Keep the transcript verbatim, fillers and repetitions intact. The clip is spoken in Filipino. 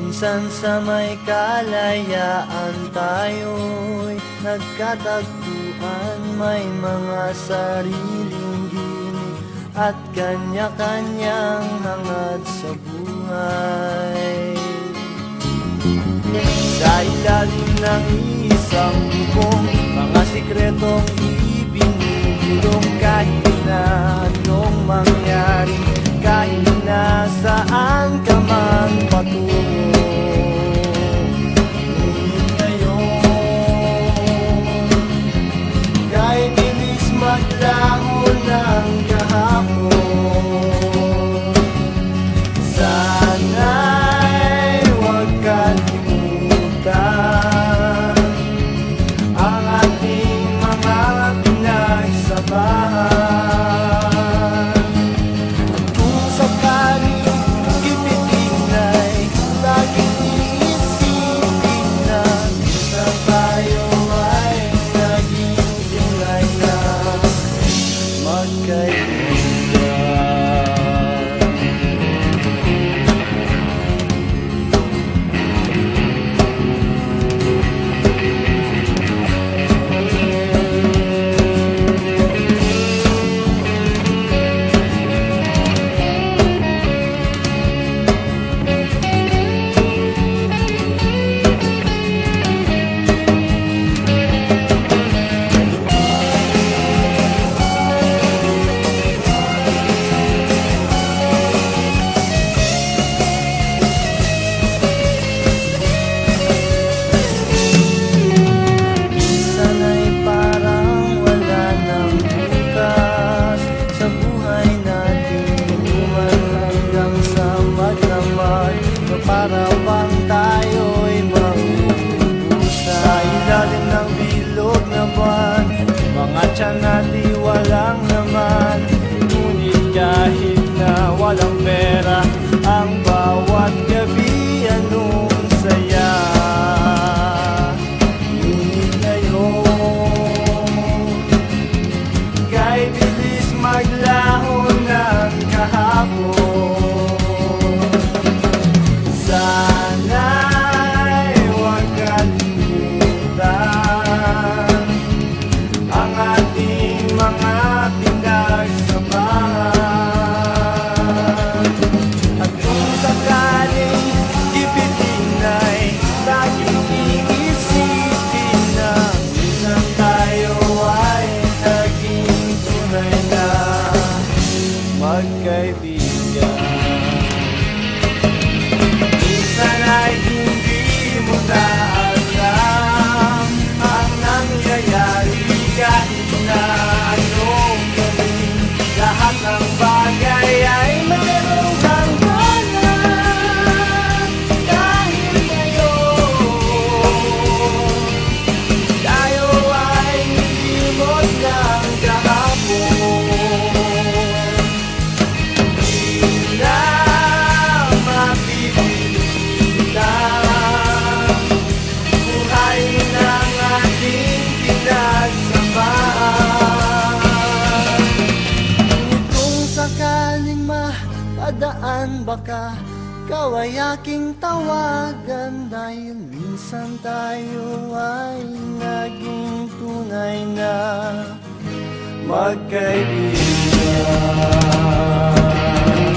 Minsan sa may kalayaan tayo'y nagkatagpuan, may mga sariling ginig at kanya-kanyang hangad sa buhay. Sa ilalim ng isang bubong, mga sikretong ibinubulong, kahit na anong mangyari, kahit na saan ka man patungo. Ngunit ngayon, kahit bilis maglaho ng kahapon, sana'y huwag kalimutan ang ating mga pinagsabahan. Para bang tayo'y mauubusan sa ilalim ng bilog na buwan, mga tiyan natin walang laman. Ngunit kahit na walang pera, ang bawat gabi anong saya. Ngunit ngayon, kahit bilis maglaho ng kahapon, sana'y huwag kalimutan ang ating mga pinagsabahan. At kung sakaling ipitin ay laging iisipin na minsan tayo ay naging tunay na magkaibigan. Minsan ay hindi mo na alam ang nangyayari, kahit na anong gawin, lahat ng bagay ay mayroong hangganan. Dahil ngayon, tayo ay nilimot ng kahapon. Di na padaan baka ikaw ay aking tawagan, dahil minsan tayo ay naging tunay na magkaibigan.